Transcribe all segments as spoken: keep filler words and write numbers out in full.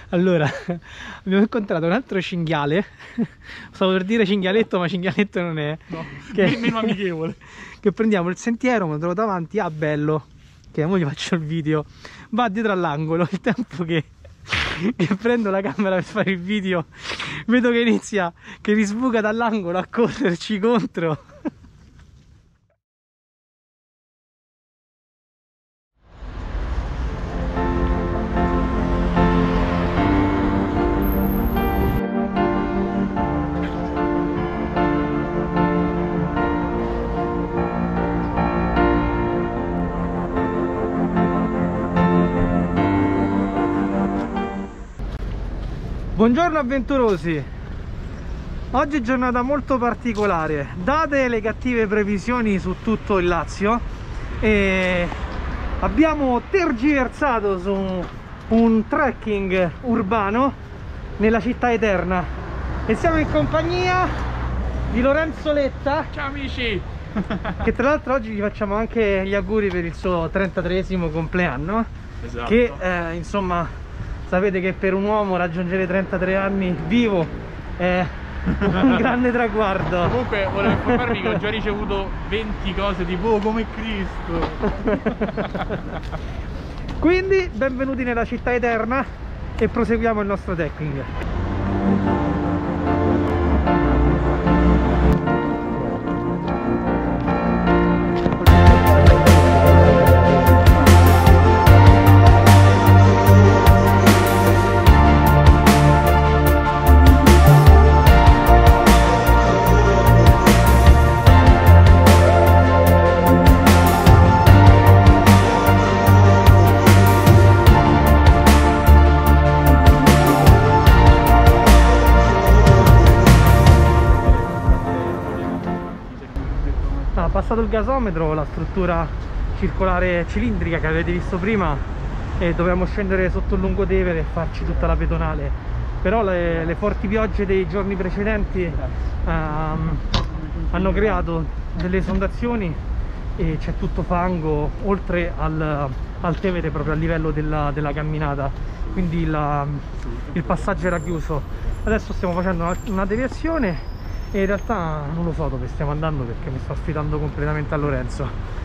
Allora, abbiamo incontrato un altro cinghiale. Stavo per dire cinghialetto, ma cinghialetto non è. No, che, meno amichevole. Che prendiamo il sentiero, me lo trovo davanti, ah bello, che ora gli faccio il video, va dietro all'angolo, il tempo che, che prendo la camera per fare il video, vedo che inizia, che risbuca dall'angolo a correrci contro. Buongiorno avventurosi, oggi è giornata molto particolare, date le cattive previsioni su tutto il Lazio e abbiamo tergiversato su un trekking urbano nella città eterna e siamo in compagnia di Lorenzo Letta. Ciao amici! Che tra l'altro oggi gli facciamo anche gli auguri per il suo trentatreesimo compleanno. Esatto. Che eh, insomma sapete che per un uomo raggiungere trentatré anni vivo è un grande traguardo. Comunque volevo informarvi che ho già ricevuto venti cose tipo oh, come Cristo. Quindi benvenuti nella città eterna e proseguiamo il nostro trekking. Passato il gasometro, la struttura circolare cilindrica che avete visto prima, e dobbiamo scendere sotto il Lungotevere e farci tutta la pedonale, però le, le forti piogge dei giorni precedenti um, hanno creato delle esondazioni e c'è tutto fango oltre al, al Tevere, proprio a livello della, della camminata, quindi la, il passaggio era chiuso. Adesso stiamo facendo una, una deviazione e in realtà non lo so dove stiamo andando perché mi sto affidando completamente a Lorenzo.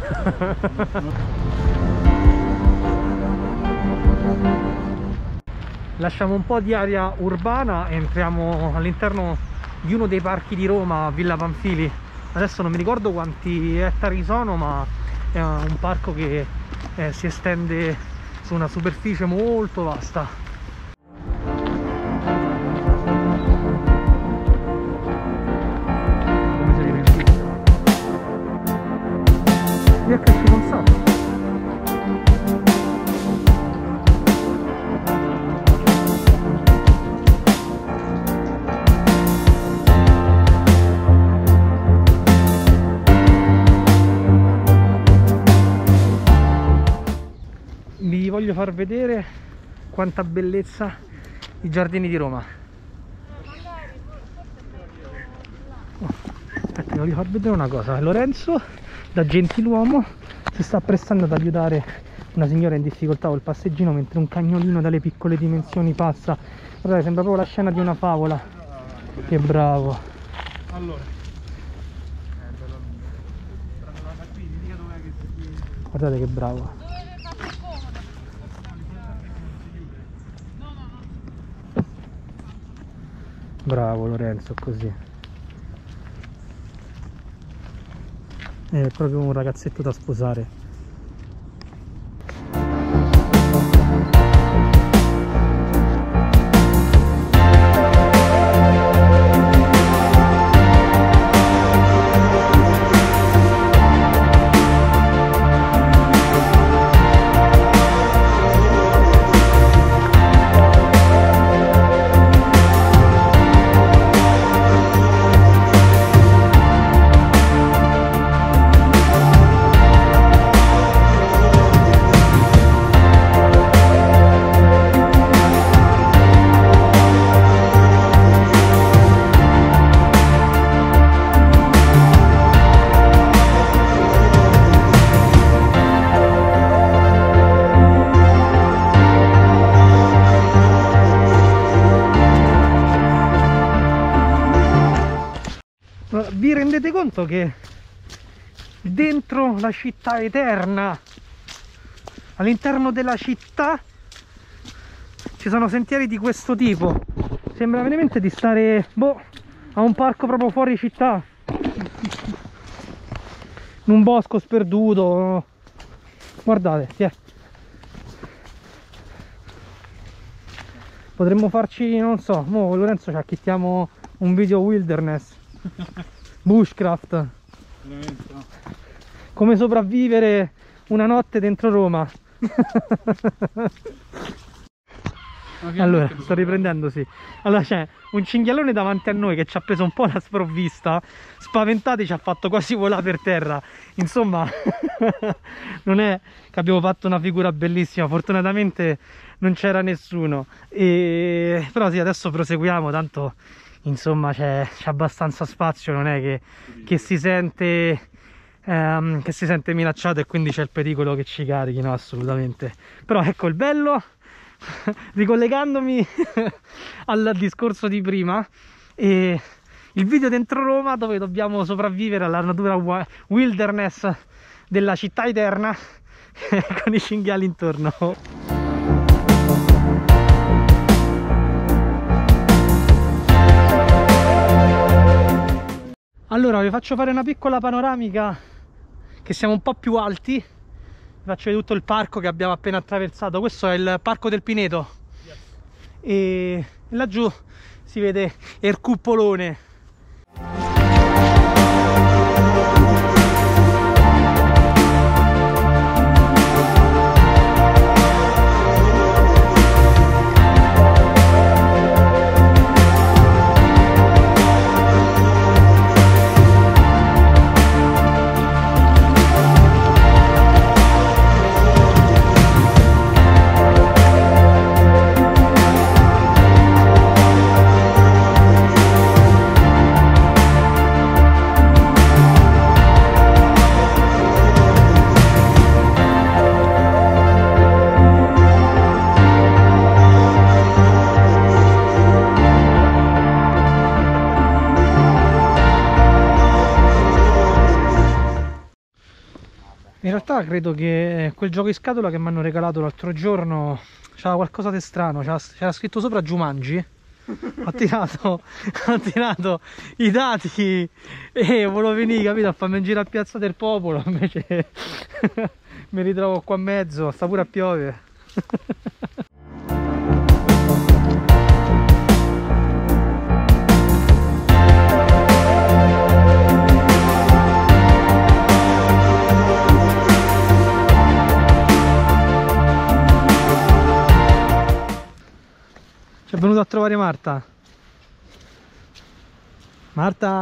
Lasciamo un po' di aria urbana e entriamo all'interno di uno dei parchi di Roma, Villa Pamphili. Adesso non mi ricordo quanti ettari sono, ma è un parco che eh, si estende su una superficie molto vasta. Via che ci non so. Vi voglio far vedere quanta bellezza i giardini di Roma. Oh, aspetta, vi voglio far vedere una cosa. Lorenzo, da gentiluomo, si sta apprestando ad aiutare una signora in difficoltà col passeggino mentre un cagnolino dalle piccole dimensioni passa. Guardate, sembra proprio la scena di una favola. Che bravo. Allora, guardate che bravo. Bravo Lorenzo, così. È proprio un ragazzetto da sposare. rendete conto che dentro la città eterna, all'interno della città, ci sono sentieri di questo tipo? Sembra veramente di stare, boh, a un parco proprio fuori città, in un bosco sperduto. Guardate, sì, potremmo farci, non so, mo Lorenzo ci acchittiamo un video wilderness, bushcraft, veramente no. Come sopravvivere una notte dentro Roma. Allora, sto riprendendo, sì. Allora c'è un cinghialone davanti a noi che ci ha preso un po' la sprovvista, spaventati, ci ha fatto quasi volare per terra. Insomma, non è che abbiamo fatto una figura bellissima, fortunatamente non c'era nessuno. E... però sì, adesso proseguiamo, tanto insomma c'è abbastanza spazio, non è che, che si sente... Ehm, che si sente minacciato e quindi c'è il pericolo che ci carichino, assolutamente. Però ecco il bello, ricollegandomi al discorso di prima, e il video dentro Roma dove dobbiamo sopravvivere alla natura wilderness della città eterna con i cinghiali intorno. Allora vi faccio fare una piccola panoramica, che siamo un po' più alti. Vi faccio vedere tutto il parco che abbiamo appena attraversato. Questo è il parco del Pineto, yes. E laggiù si vede il cupolone. In realtà credo che quel gioco in scatola che mi hanno regalato l'altro giorno c'era qualcosa di strano, c'era scritto sopra Jumanji. Ho tirato, ho tirato i dati e volevo venire, capito, a farmi un giro a Piazza del Popolo, invece mi ritrovo qua a mezzo, sta pure a piovere. Ci è venuto a trovare Marta. Marta?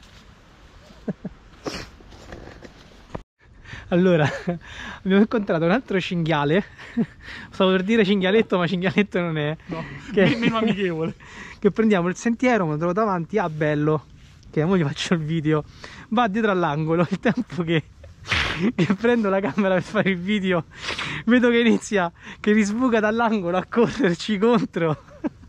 Allora, abbiamo incontrato un altro cinghiale. Stavo per dire cinghialetto, ma cinghialetto non è. No, che, meno amichevole. Che prendiamo il sentiero, me lo trovo davanti, ah bello, che ora gli faccio il video. Va dietro all'angolo, il tempo che... che prendo la camera per fare il video, vedo che inizia, che risbuca dall'angolo a correrci contro.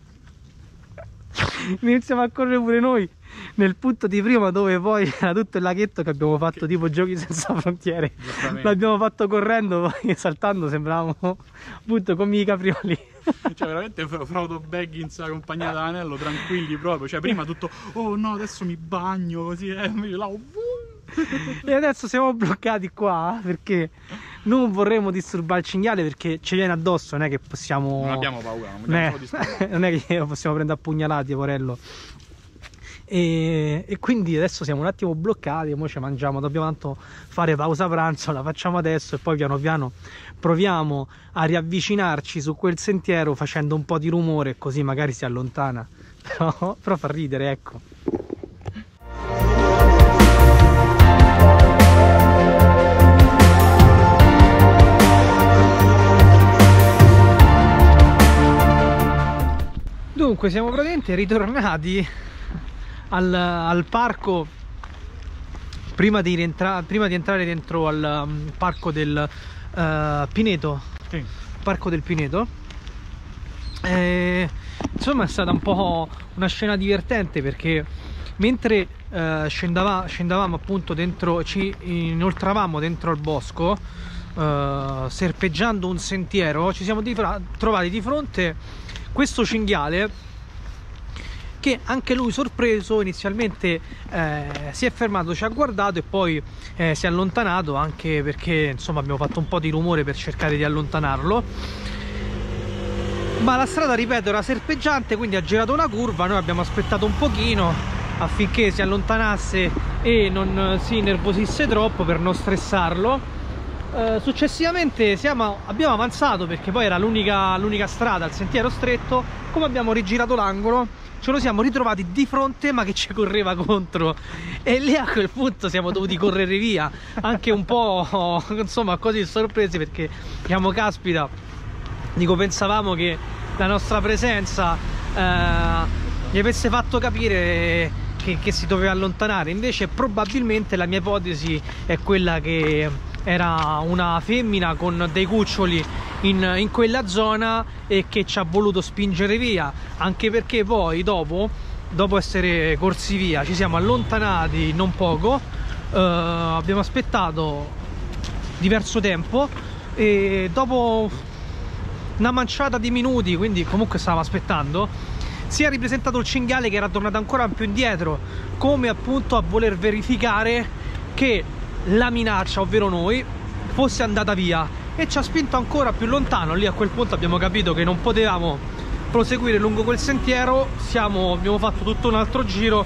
Iniziamo a correre pure noi nel punto di prima, dove poi era tutto il laghetto che abbiamo fatto tipo Giochi Senza Frontiere. L'abbiamo fatto correndo, poi saltando sembravamo appunto come i caprioli. Cioè veramente Frodo Baggins accompagnato dall'anello, tranquilli proprio. Cioè prima tutto, oh no adesso mi bagno così, eh, là, uh. E adesso siamo bloccati qua perché non vorremmo disturbare il cinghiale, perché ci viene addosso, non è che possiamo... Non abbiamo paura, non, non, è... non è che lo possiamo prendere a pugnalati, porello. E... e quindi adesso siamo un attimo bloccati, ora ci mangiamo, dobbiamo tanto fare pausa pranzo, la facciamo adesso e poi piano piano proviamo a riavvicinarci su quel sentiero facendo un po' di rumore, così magari si allontana. Però, però fa ridere, ecco. Dunque siamo praticamente ritornati al, al parco prima di, rientra, prima di entrare dentro al um, parco del uh, Pineto, sì. Parco del Pineto. E, insomma è stata un po' una scena divertente, perché mentre eh, scendava, scendavamo appunto dentro, ci inoltravamo dentro il bosco, eh, serpeggiando un sentiero, ci siamo di trovati di fronte questo cinghiale che anche lui, sorpreso, inizialmente eh, si è fermato, ci ha guardato e poi eh, si è allontanato, anche perché insomma abbiamo fatto un po' di rumore per cercare di allontanarlo. Ma la strada, ripeto, era serpeggiante, quindi ha girato una curva, noi abbiamo aspettato un pochino affinché si allontanasse e non si innervosisse troppo per non stressarlo. Eh, successivamente siamo, abbiamo avanzato, perché poi era l'unica l'unica strada, il sentiero stretto. Come abbiamo rigirato l'angolo, ce lo siamo ritrovati di fronte, ma che ci correva contro, e lì a quel punto siamo dovuti correre via, anche un po' insomma così sorpresi, perché diciamo, caspita, dico, pensavamo che la nostra presenza eh, gli avesse fatto capire che, che si doveva allontanare. Invece probabilmente la mia ipotesi è quella che era una femmina con dei cuccioli in, in quella zona e che ci ha voluto spingere via, anche perché poi dopo, dopo essere corsi via, ci siamo allontanati non poco, eh, abbiamo aspettato diverso tempo e dopo una manciata di minuti, quindi comunque stavamo aspettando, si è ripresentato il cinghiale che era tornato ancora più indietro, come appunto a voler verificare che la minaccia, ovvero noi, fosse andata via, e ci ha spinto ancora più lontano. Lì a quel punto abbiamo capito che non potevamo proseguire lungo quel sentiero, siamo, abbiamo fatto tutto un altro giro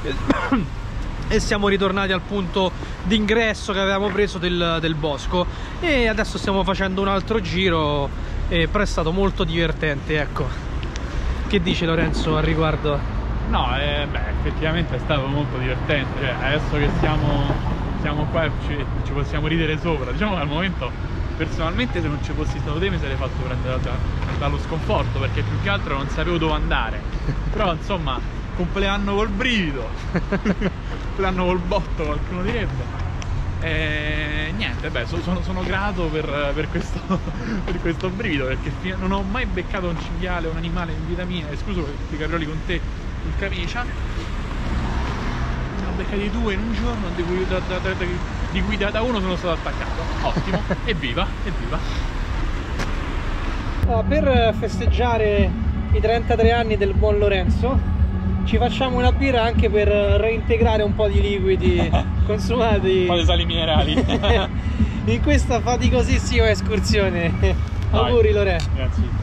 e siamo ritornati al punto d'ingresso che avevamo preso del, del bosco, e adesso stiamo facendo un altro giro, e però è stato molto divertente, ecco. Che dice Lorenzo al riguardo? No, eh, beh, effettivamente è stato molto divertente, cioè, adesso che siamo, siamo qua ci, ci possiamo ridere sopra. Diciamo che al momento, personalmente, se non ci fossi stato te mi sarei fatto prendere da, dallo sconforto, perché più che altro non sapevo dove andare. Però insomma, compleanno col brivido, compleanno col botto, qualcuno direbbe. E niente, beh, sono, sono grato per, per, questo, per questo brivido, perché non ho mai beccato un cinghiale, un animale in vita mia, escluso questi caprioli con te in camicia. Ne ho beccati due in un giorno, di cui da, da, da, di cui da, da uno sono stato attaccato. Ottimo, evviva, evviva. Oh, per festeggiare i trentatré anni del buon Lorenzo ci facciamo una birra, anche per reintegrare un po' di liquidi consumati, un po' di sali minerali in questa faticosissima escursione. Auguri Lore. Grazie.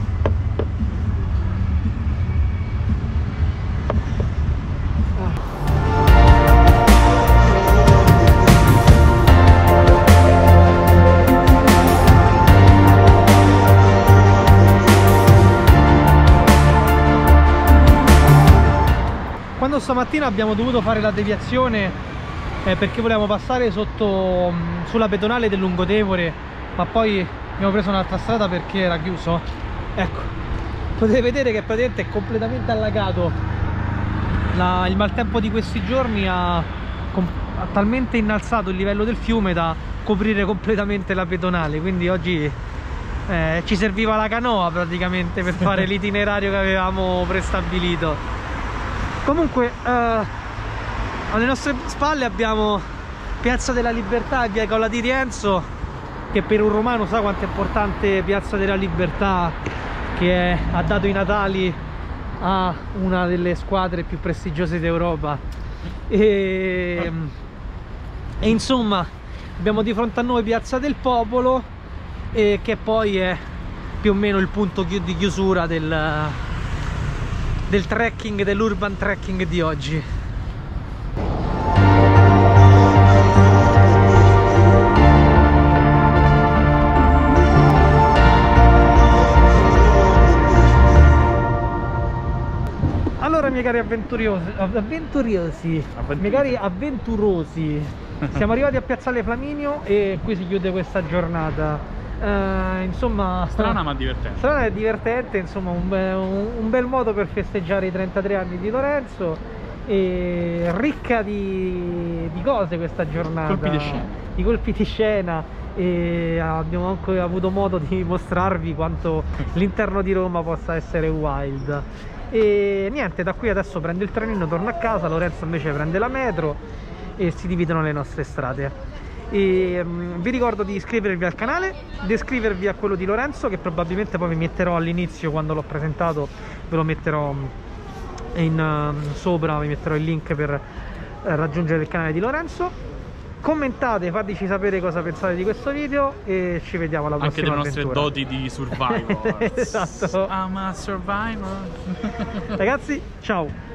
Quando stamattina abbiamo dovuto fare la deviazione eh, perché volevamo passare sotto mh, sulla pedonale del Lungotevere, ma poi abbiamo preso un'altra strada perché era chiuso, ecco, potete vedere che praticamente è completamente allagato. La, il maltempo di questi giorni ha, ha talmente innalzato il livello del fiume da coprire completamente la pedonale, quindi oggi eh, ci serviva la canoa praticamente per fare l'itinerario che avevamo prestabilito. Comunque eh, alle nostre spalle abbiamo Piazza della Libertà e via Cola di Rienzo, che per un romano sa quanto è importante Piazza della Libertà, che è, ha dato i natali a una delle squadre più prestigiose d'Europa, e, e insomma abbiamo di fronte a noi Piazza del Popolo, e che poi è più o meno il punto di chiusura del del trekking, dell'urban trekking di oggi. Allora, miei cari avventurosi, avventurosi, miei cari avventurosi, siamo arrivati a Piazzale Flaminio e qui si chiude questa giornata. Uh, insomma, strana ma divertente. Strana e divertente, insomma, un, be un, un bel modo per festeggiare i trentatré anni di Lorenzo, e ricca di, di cose questa giornata, colpi di scena. di colpi di scena, e abbiamo anche avuto modo di mostrarvi quanto l'interno di Roma possa essere wild. E niente, da qui adesso prendo il trenino, torno a casa, Lorenzo invece prende la metro e si dividono le nostre strade. E um, vi ricordo di iscrivervi al canale, di iscrivervi a quello di Lorenzo, che probabilmente poi vi metterò all'inizio quando l'ho presentato, ve lo metterò in uh, sopra, vi metterò il link per uh, raggiungere il canale di Lorenzo. Commentate, fateci sapere cosa pensate di questo video e ci vediamo alla Anche prossima delle nostre avventura. doti di survival. Esatto. I'm a survivor. Ragazzi, ciao.